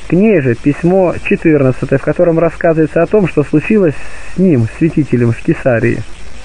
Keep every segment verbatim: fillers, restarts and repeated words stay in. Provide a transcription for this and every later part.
К ней же письмо четырнадцатое, в котором рассказывается о том, что случилось с ним, святителем, в Кесарии.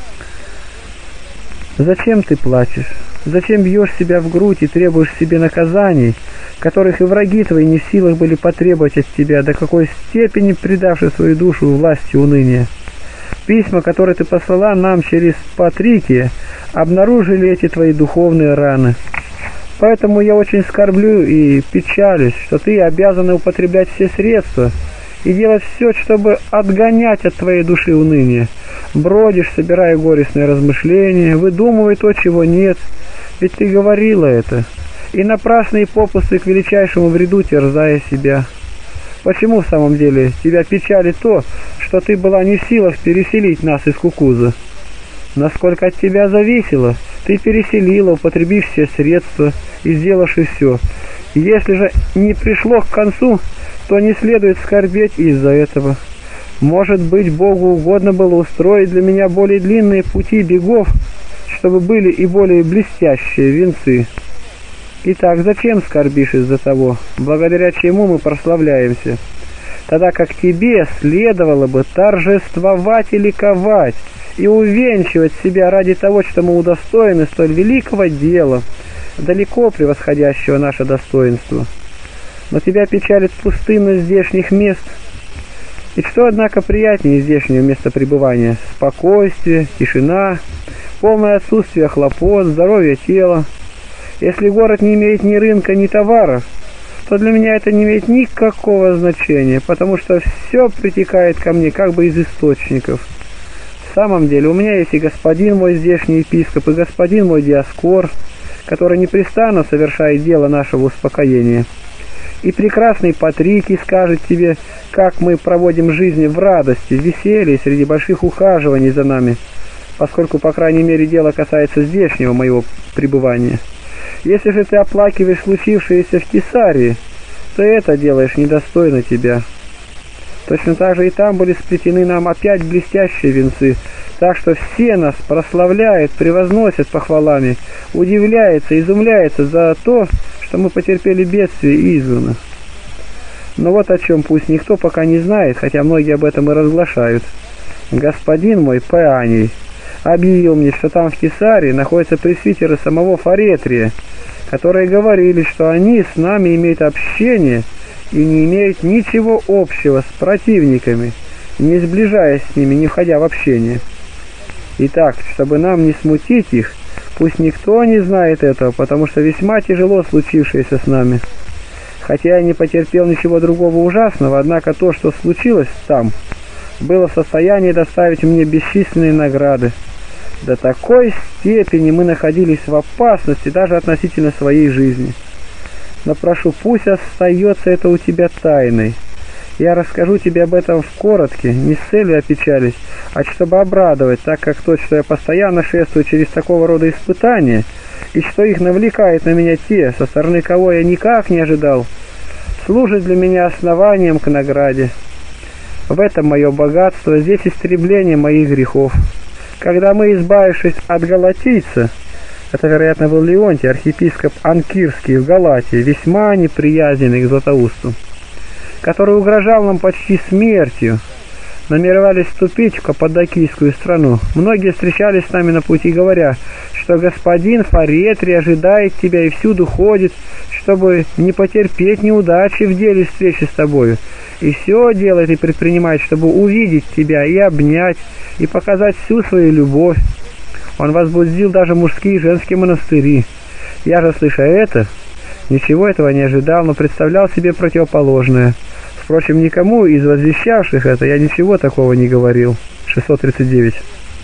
«Зачем ты плачешь? Зачем бьешь себя в грудь и требуешь себе наказаний, которых и враги твои не в силах были потребовать от тебя, до какой степени предавши свою душу власти уныния? Письма, которые ты послала нам через Патрикия, обнаружили эти твои духовные раны. Поэтому я очень скорблю и печалюсь, что ты обязана употреблять все средства и делать все, чтобы отгонять от твоей души уныние. Бродишь, собирая горестные размышления, выдумывая то, чего нет, ведь ты говорила это, и напрасные попусы к величайшему вреду терзая себя. Почему в самом деле тебя печалит то, что ты была не в силах переселить нас из Кукуза? Насколько от тебя зависело, ты переселила, употребив все средства и сделавши все. Если же не пришло к концу, то не следует скорбеть из-за этого. Может быть, Богу угодно было устроить для меня более длинные пути бегов, чтобы были и более блестящие венцы. Итак, зачем скорбишь из-за того, благодаря чему мы прославляемся, тогда как тебе следовало бы торжествовать и ликовать, и увенчивать себя ради того, что мы удостоены столь великого дела, далеко превосходящего наше достоинство? Но тебя печалит пустынность здешних мест. И что, однако, приятнее здешнего места пребывания? Спокойствие, тишина, полное отсутствие хлопот, здоровье тела. Если город не имеет ни рынка, ни товаров, то для меня это не имеет никакого значения, потому что все притекает ко мне как бы из источников. В самом деле у меня есть и господин мой здешний епископ, и господин мой Диоскор, который непрестанно совершает дело нашего успокоения. И прекрасный Патрикий скажет тебе, как мы проводим жизнь в радости, в веселье, среди больших ухаживаний за нами, поскольку, по крайней мере, дело касается здешнего моего пребывания. Если же ты оплакиваешь случившееся в Кесарии, то это делаешь недостойно тебя. Точно так же и там были сплетены нам опять блестящие венцы, так что все нас прославляют, превозносят похвалами, удивляются, изумляются за то, что мы потерпели бедствие и изгнаны. Но вот о чем пусть никто пока не знает, хотя многие об этом и разглашают. Господин мой Паний объявил мне, что там в Кесарии находятся пресвитеры самого Фаретрия, которые говорили, что они с нами имеют общение и не имеют ничего общего с противниками, не сближаясь с ними, не входя в общение. Итак, чтобы нам не смутить их, пусть никто не знает этого, потому что весьма тяжело случившееся с нами. Хотя я не потерпел ничего другого ужасного, однако то, что случилось там, было в состоянии доставить мне бесчисленные награды. До такой степени мы находились в опасности даже относительно своей жизни. Но прошу, пусть остается это у тебя тайной. Я расскажу тебе об этом в коротке, не с целью опечалить, а чтобы обрадовать, так как то, что я постоянно шествую через такого рода испытания, и что их навлекает на меня те, со стороны кого я никак не ожидал, служит для меня основанием к награде. В этом мое богатство, здесь истребление моих грехов. Когда мы, избавившись от галатийца, это, вероятно, был Леонтий, архиепископ Анкирский в Галатии, весьма неприязненный к Златоусту, который угрожал нам почти смертью, намеревались вступить в Каппадокийскую страну. Многие встречались с нами на пути, говоря, что господин Фаретрий ожидает тебя и всюду ходит, чтобы не потерпеть неудачи в деле встречи с тобою, и все делает и предпринимает, чтобы увидеть тебя и обнять, и показать всю свою любовь. Он возбудил даже мужские и женские монастыри. Я же, слыша это, ничего этого не ожидал, но представлял себе противоположное. Впрочем, никому из возвещавших это я ничего такого не говорил. шестьсот тридцать девять.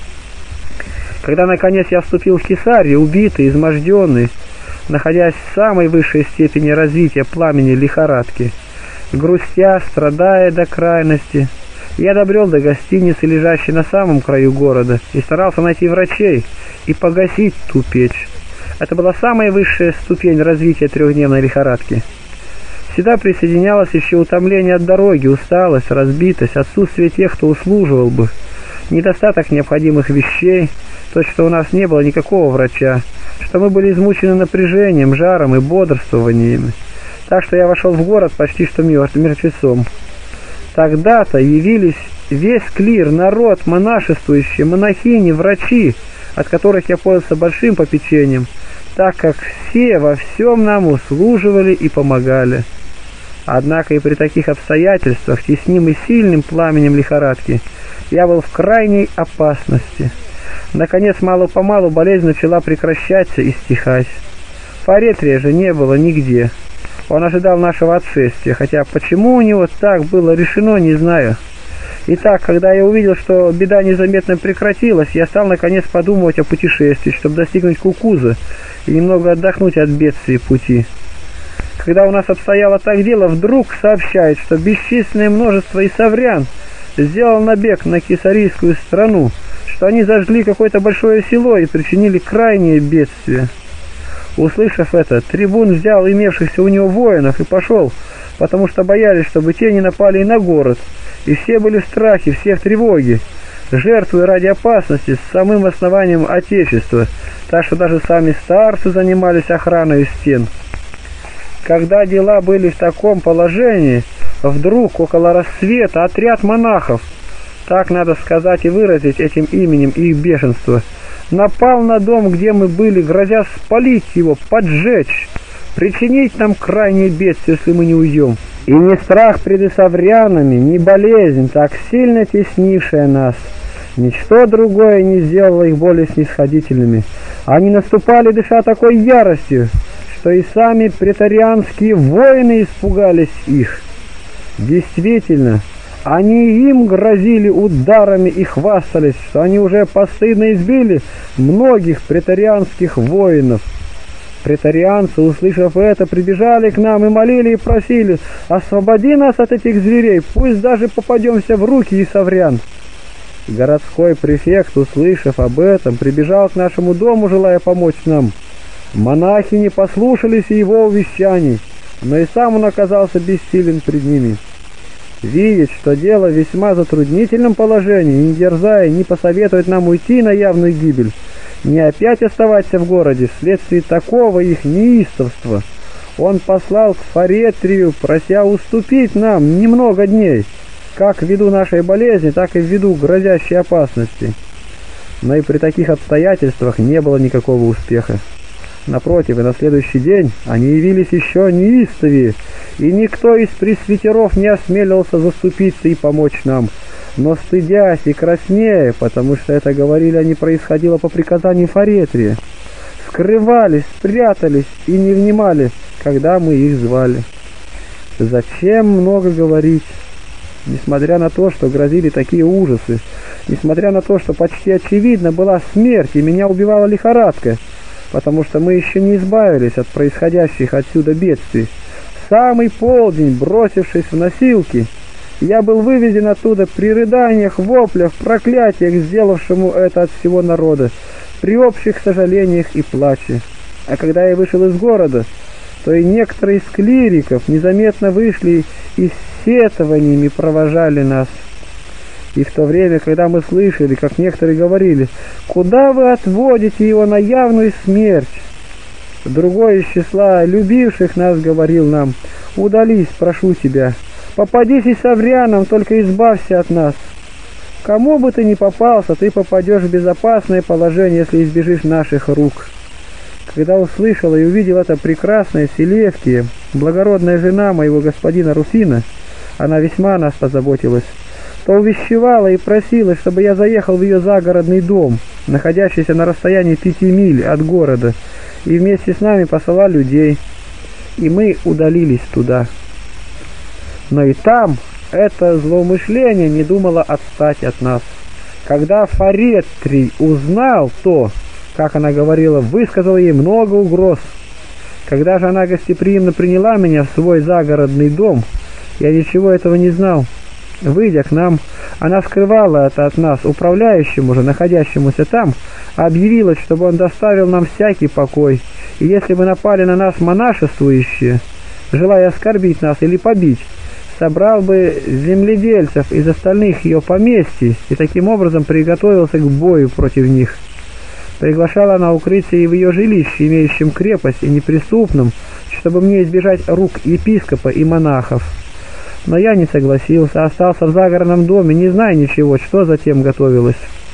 Когда, наконец, я вступил в Кесарию, убитый, изможденный, находясь в самой высшей степени развития пламени лихорадки, грустя, страдая до крайности, я добрел до гостиницы, лежащей на самом краю города, и старался найти врачей и погасить ту печь. Это была самая высшая ступень развития трехдневной лихорадки. Сюда присоединялось еще утомление от дороги, усталость, разбитость, отсутствие тех, кто услуживал бы, недостаток необходимых вещей, то, что у нас не было никакого врача, что мы были измучены напряжением, жаром и бодрствованиями. так что я вошел в город почти что мертв, мертвецом. Тогда-то явились весь клир, народ, монашествующие, монахини, врачи, от которых я пользовался большим попечением, так как все во всем нам услуживали и помогали. Однако и при таких обстоятельствах, теснимый сильным пламенем лихорадки, я был в крайней опасности. Наконец, мало-помалу болезнь начала прекращаться и стихать. Фаретрия же не было нигде. Он ожидал нашего отшествия, хотя почему у него так было решено, не знаю. Итак, когда я увидел, что беда незаметно прекратилась, я стал наконец подумывать о путешествии, чтобы достигнуть Кукуза и немного отдохнуть от бедствий пути. Когда у нас обстояло так дело, вдруг сообщает, что бесчисленное множество исаврян сделал набег на кесарийскую страну, что они зажгли какое-то большое село и причинили крайнее бедствие. Услышав это, трибун взял имевшихся у него воинов и пошел, потому что боялись, чтобы те не напали и на город, и все были в страхе, все в тревоге, жертвуя ради опасности с самым основанием Отечества, так что даже сами старцы занимались охраной стен. Когда дела были в таком положении, вдруг около рассвета отряд монахов, так надо сказать и выразить этим именем их бешенство, напал на дом, где мы были, грозя спалить его, поджечь, причинить нам крайнее бедствие, если мы не уйдем. И ни страх пред исаврянами, ни болезнь, так сильно теснившая нас, ничто другое не сделало их более снисходительными. Они наступали, дыша такой яростью, что и сами претарианские воины испугались их. Действительно, они им грозили ударами и хвастались, что они уже постыдно избили многих претарианских воинов. Претарианцы, услышав это, прибежали к нам и молили и просили: «Освободи нас от этих зверей, пусть даже попадемся в руки исаврян». Городской префект, услышав об этом, прибежал к нашему дому, желая помочь нам. Монахи не послушались его увещаний, но и сам он оказался бессилен пред ними. Видеть, что дело в весьма затруднительном положении, не дерзая, не посоветовать нам уйти на явную гибель, не опять оставаться в городе вследствие такого их неистовства, он послал к Фаретрию, прося уступить нам немного дней, как ввиду нашей болезни, так и ввиду грозящей опасности. Но и при таких обстоятельствах не было никакого успеха. Напротив, и на следующий день они явились еще неистовее, и никто из пресвитеров не осмелился заступиться и помочь нам, но стыдясь и краснея, потому что это, говорили они, происходило по приказанию Фаретрия, скрывались, спрятались и не внимали, когда мы их звали. Зачем много говорить? Несмотря на то, что грозили такие ужасы, несмотря на то, что почти очевидно была смерть и меня убивала лихорадка, потому что мы еще не избавились от происходящих отсюда бедствий, в самый полдень, бросившись в носилки, я был вывезен оттуда при рыданиях, воплях, проклятиях, сделавшему это от всего народа, при общих сожалениях и плаче. А когда я вышел из города, то и некоторые из клириков незаметно вышли и с сетованиями провожали нас. И в то время, когда мы слышали, как некоторые говорили: «Куда вы отводите его на явную смерть?», другой из числа любивших нас говорил нам: «Удались, прошу тебя, попадись и саврянам, только избавься от нас. Кому бы ты ни попался, ты попадешь в безопасное положение, если избежишь наших рук». Когда услышала и увидела это прекрасная Селевкия, благородная жена моего господина Руфина, она весьма о нас позаботилась, то увещевала и просила, чтобы я заехал в ее загородный дом, находящийся на расстоянии пяти миль от города, и вместе с нами послала людей, и мы удалились туда. Но и там это злоумышление не думало отстать от нас. Когда Фаретрий узнал то, как она говорила, высказал ей много угроз. Когда же она гостеприимно приняла меня в свой загородный дом, я ничего этого не знал. Выйдя к нам, она скрывала это от нас, управляющему же, находящемуся там, объявила, чтобы он доставил нам всякий покой, и если бы напали на нас монашествующие, желая оскорбить нас или побить, собрал бы земледельцев из остальных ее поместий и таким образом приготовился к бою против них. Приглашала она укрыться и в ее жилище, имеющем крепость и неприступном, чтобы мне избежать рук епископа и монахов. Но я не согласился, остался в загородном доме, не зная ничего, что затем готовилось.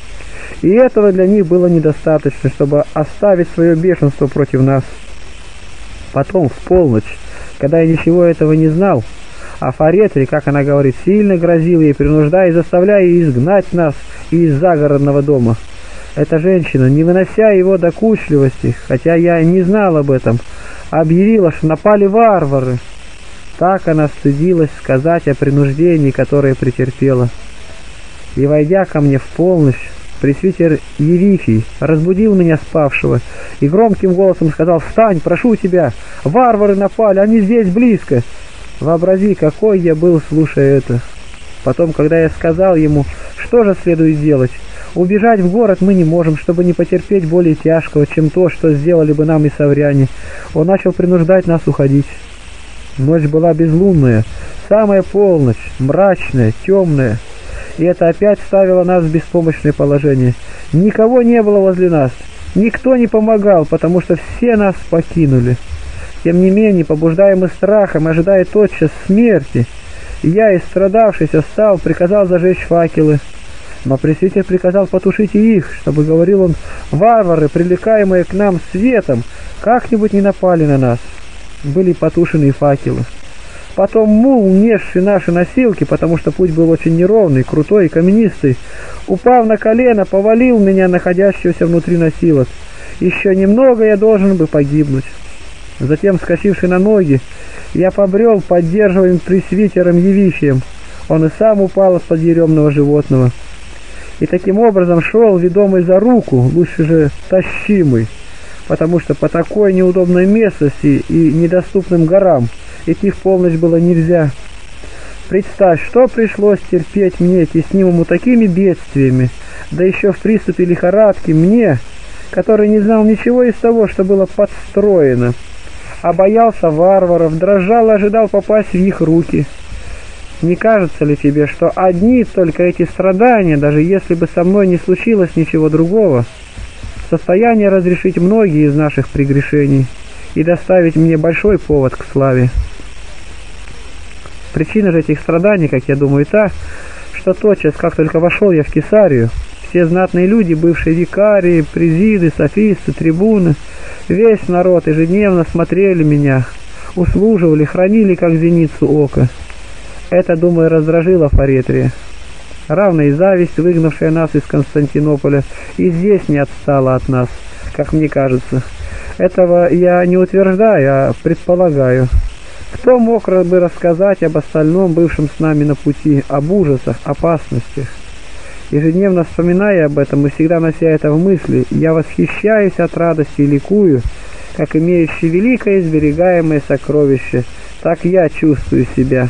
И этого для них было недостаточно, чтобы оставить свое бешенство против нас. Потом, в полночь, когда я ничего этого не знал, а Фаретри, как она говорит, сильно грозил ей, принуждая и заставляя изгнать нас из загородного дома. Эта женщина, не вынося его докучливости, хотя я не знал об этом, объявила, что напали варвары. Так она стыдилась сказать о принуждении, которое претерпела. И, войдя ко мне в полночь, пресвитер Евифий разбудил меня спавшего и громким голосом сказал: «Встань, прошу тебя! Варвары напали, они здесь близко!» Вообрази, какой я был, слушая это. Потом, когда я сказал ему, что же следует делать, убежать в город мы не можем, чтобы не потерпеть более тяжкого, чем то, что сделали бы нам и савряне, он начал принуждать нас уходить. Ночь была безлунная, самая полночь, мрачная, темная, и это опять ставило нас в беспомощное положение. Никого не было возле нас, никто не помогал, потому что все нас покинули. Тем не менее, побуждаемый страхом, ожидая тотчас смерти, я, истрадавшийся, встал, приказал зажечь факелы. Но пресвитер приказал потушить и их, чтобы, говорил он, варвары, привлекаемые к нам светом, как-нибудь не напали на нас. Были потушены факелы. Потом мул, несший наши носилки, потому что путь был очень неровный, крутой и каменистый, упав на колено, повалил меня, находящегося внутри носилок. Еще немного я должен бы погибнуть. Затем, вскочивший на ноги, я побрел, поддерживаемым пресвитером Евифием. Он и сам упал из-под еремного животного. И таким образом шел, ведомый за руку, лучше же тащимый, потому что по такой неудобной местности и недоступным горам идти в полночь было нельзя. Представь, что пришлось терпеть мне, теснимому такими бедствиями, да еще в приступе лихорадки мне, который не знал ничего из того, что было подстроено, а боялся варваров, дрожал и ожидал попасть в их руки. Не кажется ли тебе, что одни только эти страдания, даже если бы со мной не случилось ничего другого, в состоянии разрешить многие из наших прегрешений и доставить мне большой повод к славе? Причина же этих страданий, как я думаю, та, что тотчас, как только вошел я в Кесарию, все знатные люди, бывшие викарии, президы, софисты, трибуны, весь народ ежедневно смотрели меня, услуживали, хранили как зеницу ока. Это, думаю, раздражило Фаретрия. Равно и зависть, выгнавшая нас из Константинополя, и здесь не отстала от нас, как мне кажется. Этого я не утверждаю, а предполагаю. Кто мог бы рассказать об остальном, бывшем с нами на пути, об ужасах, опасностях? Ежедневно вспоминая об этом и всегда нося это в мысли, я восхищаюсь от радости и ликую, как имеющий великое сберегаемое сокровище, так я чувствую себя.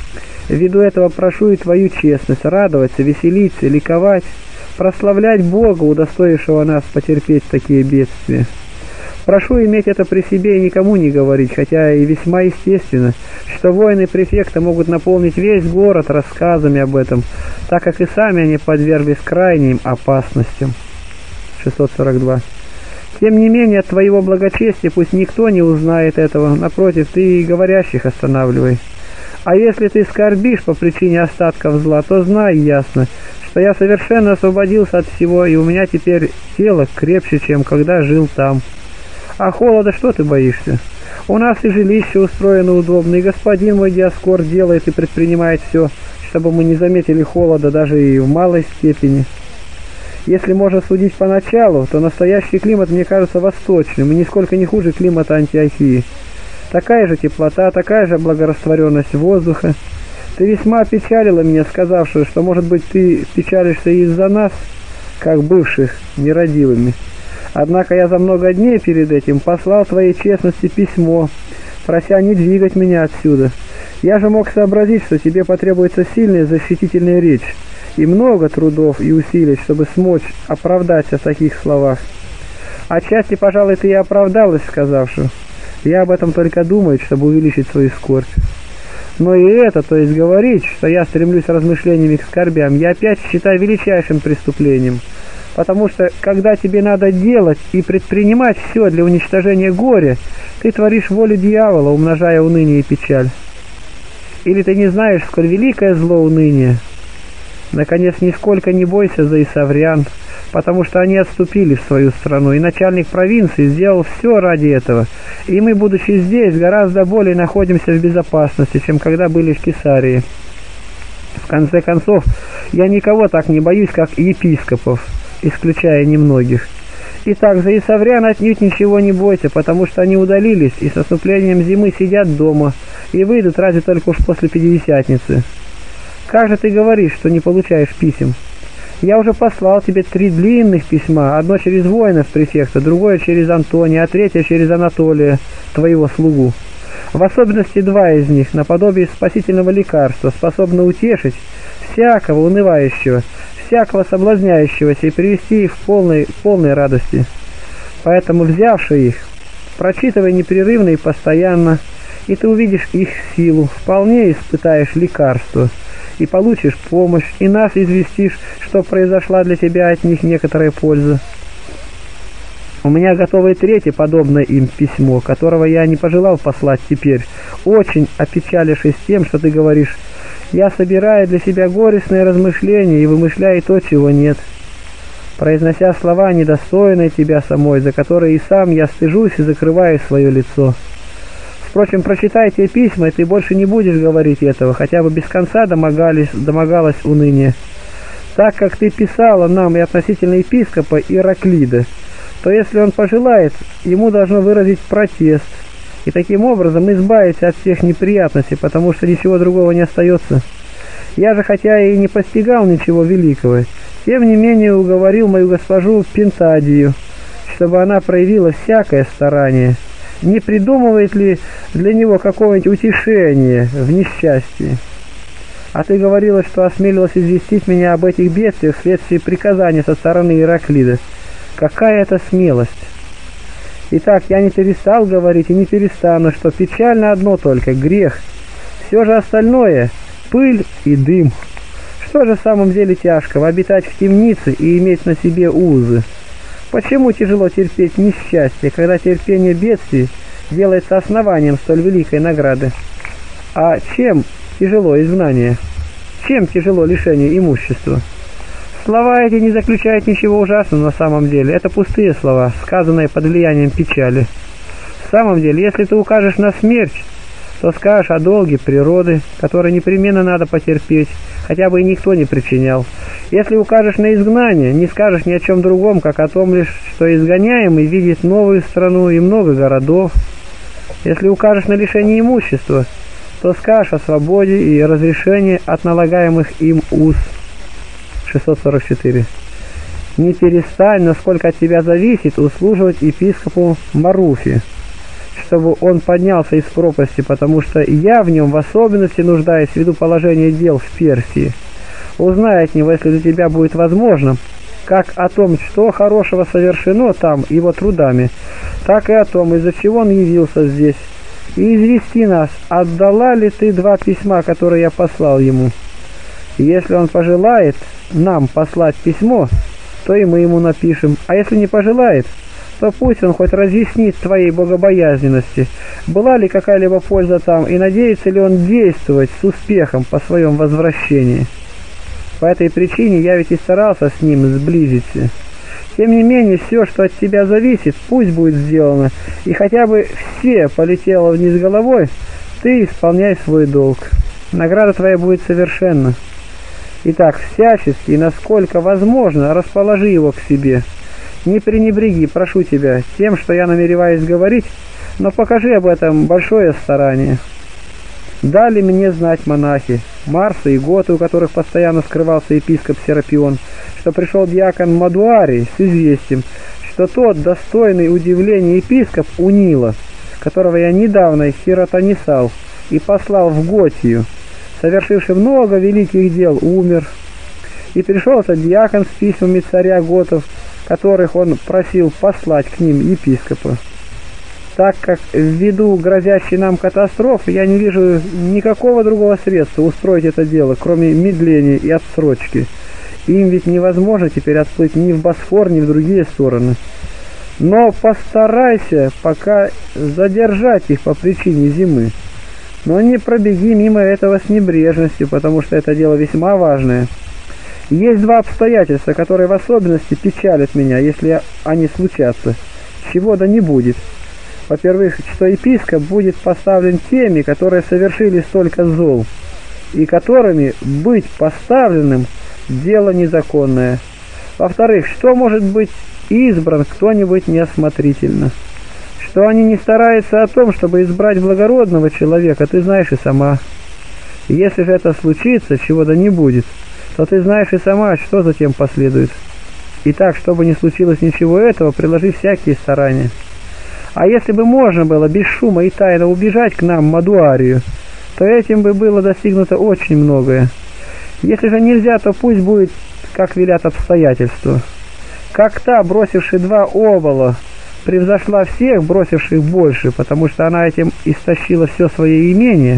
Ввиду этого прошу и твою честность радоваться, веселиться, ликовать, прославлять Бога, удостоившего нас потерпеть такие бедствия. Прошу иметь это при себе и никому не говорить, хотя и весьма естественно, что воины префекта могут наполнить весь город рассказами об этом, так как и сами они подверглись крайним опасностям. шестьсот сорок два. Тем не менее, от твоего благочестия пусть никто не узнает этого, напротив, ты и говорящих останавливай. А если ты скорбишь по причине остатков зла, то знай ясно, что я совершенно освободился от всего, и у меня теперь тело крепче, чем когда жил там. А холода что ты боишься? У нас и жилище устроено удобно, и господин мой Диоскор делает и предпринимает все, чтобы мы не заметили холода даже и в малой степени. Если можно судить поначалу, то настоящий климат мне кажется восточным и нисколько не хуже климата Антиохии. Такая же теплота, такая же благорастворенность воздуха. Ты весьма опечалила меня, сказавши, что, может быть, ты печалишься из-за нас, как бывших нерадивыми. Однако я за много дней перед этим послал твоей честности письмо, прося не двигать меня отсюда. Я же мог сообразить, что тебе потребуется сильная защитительная речь и много трудов и усилий, чтобы смочь оправдаться в таких словах. Отчасти, пожалуй, ты и оправдалась, сказавши. Я об этом только думаю, чтобы увеличить свою скорбь. Но и это, то есть говорить, что я стремлюсь размышлениями к скорбям, я опять считаю величайшим преступлением. потому что, когда тебе надо делать и предпринимать все для уничтожения горя, ты творишь волю дьявола, умножая уныние и печаль. Или ты не знаешь, сколь великое зло уныние? Наконец, нисколько не бойся за исаврян, потому что они отступили в свою страну, и начальник провинции сделал все ради этого, и мы, будучи здесь, гораздо более находимся в безопасности, чем когда были в Кесарии. В конце концов, я никого так не боюсь, как епископов, исключая немногих. Итак, за исаврян отнюдь ничего не бойся, потому что они удалились и с наступлением зимы сидят дома, и выйдут разве только уж после Пятидесятницы. Как же ты говоришь, что не получаешь писем? Я уже послал тебе три длинных письма, одно через воинов префекта, другое через Антония, а третье через Анатолия, твоего слугу. В особенности два из них, наподобие спасительного лекарства, способны утешить всякого унывающего, всякого соблазняющегося и привести их в полной, полной радости. Поэтому, взявши их, прочитывай непрерывно и постоянно, и ты увидишь их силу, вполне испытаешь лекарство, и получишь помощь, и нас известишь, что произошла для тебя от них некоторая польза. У меня готово и третье подобное им письмо, которого я не пожелал послать теперь, очень опечалившись тем, что ты говоришь: «Я собираю для себя горестные размышления и вымышляю то, чего нет», произнося слова, недостойные тебя самой, за которые и сам я стыжусь и закрываю свое лицо. Впрочем, прочитай те письма, и ты больше не будешь говорить этого, хотя бы без конца домогались, домогалось уныние. Так как ты писала нам и относительно епископа Ираклида, то если он пожелает, ему должно выразить протест, и таким образом избавиться от всех неприятностей, потому что ничего другого не остается. Я же, хотя и не постигал ничего великого, тем не менее уговорил мою госпожу Пентадию, чтобы она проявила всякое старание. Не придумывает ли для него какого-нибудь утешения в несчастье? А ты говорила, что осмелилась известить меня об этих бедствиях вследствие приказания со стороны Ираклида. Какая это смелость! Итак, я не перестал говорить и не перестану, что печально одно только — грех. Все же остальное — пыль и дым. Что же в самом деле тяжкого — обитать в темнице и иметь на себе узы? Почему тяжело терпеть несчастье, когда терпение бедствий делается основанием столь великой награды? А чем тяжело изгнание? Чем тяжело лишение имущества? Слова эти не заключают ничего ужасного на самом деле. Это пустые слова, сказанные под влиянием печали. В самом деле, если ты укажешь на смерть, то скажешь о долге природы, который непременно надо потерпеть, хотя бы и никто не причинял. Если укажешь на изгнание, не скажешь ни о чем другом, как о том лишь, что изгоняемый видит новую страну и много городов. Если укажешь на лишение имущества, то скажешь о свободе и разрешении от налагаемых им уз. шестьсот сорок четыре. Не перестань, насколько от тебя зависит, услуживать епископу Маруфи, чтобы он поднялся из пропасти, потому что я в нем в особенности нуждаюсь ввиду положения дел в Персии. Узнай от него, если для тебя будет возможно, как о том, что хорошего совершено там его трудами, так и о том, из-за чего он явился здесь, и извести нас, отдала ли ты два письма, которые я послал ему. И если он пожелает нам послать письмо, то и мы ему напишем, а если не пожелает, то пусть он хоть разъяснит твоей богобоязненности, была ли какая-либо польза там, и надеется ли он действовать с успехом по своем возвращении. По этой причине я ведь и старался с ним сблизиться. Тем не менее, все, что от тебя зависит, пусть будет сделано, и хотя бы все полетело вниз головой, ты исполняй свой долг. Награда твоя будет совершенна. Итак, всячески и насколько возможно расположи его к себе. Не пренебреги, прошу тебя, тем, что я намереваюсь говорить, но покажи об этом большое старание. Дали мне знать монахи, Марса и Готы, у которых постоянно скрывался епископ Серапион, что пришел диакон Мадуарий с известием, что тот достойный удивления епископ Унила, которого я недавно хиротонисал и послал в Готию, совершивший много великих дел, умер. И пришел этот диакон с письмами царя Готов, которых он просил послать к ним епископа. Так как ввиду грозящей нам катастрофы я не вижу никакого другого средства устроить это дело, кроме медления и отсрочки. Им ведь невозможно теперь отплыть ни в Босфор, ни в другие стороны. Но постарайся пока задержать их по причине зимы. Но не пробеги мимо этого с небрежностью, потому что это дело весьма важное. Есть два обстоятельства, которые в особенности печалят меня, если они случатся. Чего да не будет. Во-первых, что епископ будет поставлен теми, которые совершили столько зол, и которыми быть поставленным – дело незаконное. Во-вторых, что может быть избран кто-нибудь неосмотрительно. Что они не стараются о том, чтобы избрать благородного человека, ты знаешь и сама. Если же это случится, чего да не будет, то ты знаешь и сама, что затем последует. Итак, чтобы не случилось ничего этого, приложи всякие старания. А если бы можно было без шума и тайно убежать к нам в Мадуарию, то этим бы было достигнуто очень многое. Если же нельзя, то пусть будет, как велят обстоятельства. Как та, бросившая два обола, превзошла всех, бросивших больше, потому что она этим истощила все свое имение,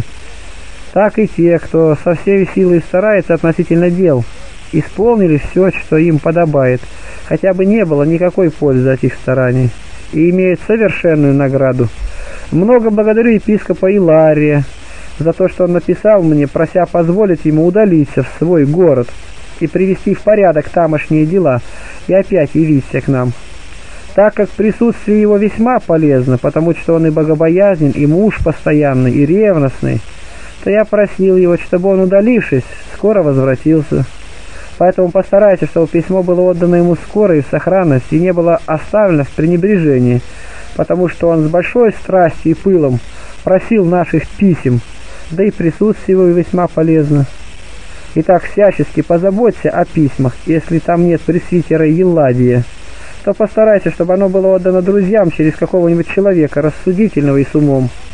так и те, кто со всей силой старается относительно дел, исполнили все, что им подобает, хотя бы не было никакой пользы от их стараний, и имеют совершенную награду. Много благодарю епископа Илария за то, что он написал мне, прося позволить ему удалиться в свой город и привести в порядок тамошние дела, и опять явиться к нам. Так как присутствие его весьма полезно, потому что он и богобоязнен, и муж постоянный, и ревностный, то я просил его, чтобы он, удалившись, скоро возвратился. Поэтому постарайся, чтобы письмо было отдано ему скоро и в сохранности, и не было оставлено в пренебрежении, потому что он с большой страстью и пылом просил наших писем, да и присутствие его весьма полезно. Итак, всячески позаботься о письмах, если там нет пресвитера Елладия, то постарайся, чтобы оно было отдано друзьям через какого-нибудь человека рассудительного и с умом.